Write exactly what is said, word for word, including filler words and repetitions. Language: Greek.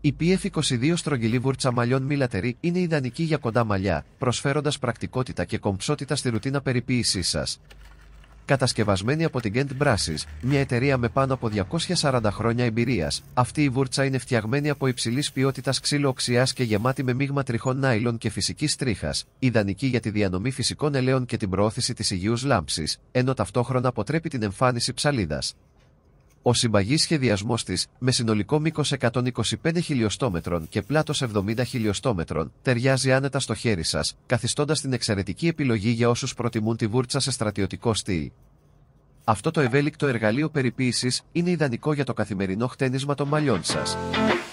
Η πι εφ είκοσι δύο στρογγυλή βούρτσα μαλλιών Μιλατερή είναι ιδανική για κοντά μαλλιά, προσφέροντας πρακτικότητα και κομψότητα στη ρουτίνα περιποίησής σας. Κατασκευασμένη από την Gent Brasses, μια εταιρεία με πάνω από διακόσια σαράντα χρόνια εμπειρίας, αυτή η βούρτσα είναι φτιαγμένη από υψηλής ποιότητας ξύλο οξυάς και γεμάτη με μείγμα τριχών νάιλον και φυσικής τρίχας, ιδανική για τη διανομή φυσικών ελαίων και την προώθηση της υγιούς λάμψης, ενώ ταυτόχρονα αποτρέπει την εμφάνιση ψαλίδας. Ο συμπαγής σχεδιασμός της, με συνολικό μήκος εκατόν είκοσι πέντε χιλιοστόμετρων και πλάτος εβδομήντα χιλιοστόμετρων, ταιριάζει άνετα στο χέρι σας, καθιστώντας την εξαιρετική επιλογή για όσους προτιμούν τη βούρτσα σε στρατιωτικό στυλ. Αυτό το ευέλικτο εργαλείο περιποίησης είναι ιδανικό για το καθημερινό χτένισμα των μαλλιών σας.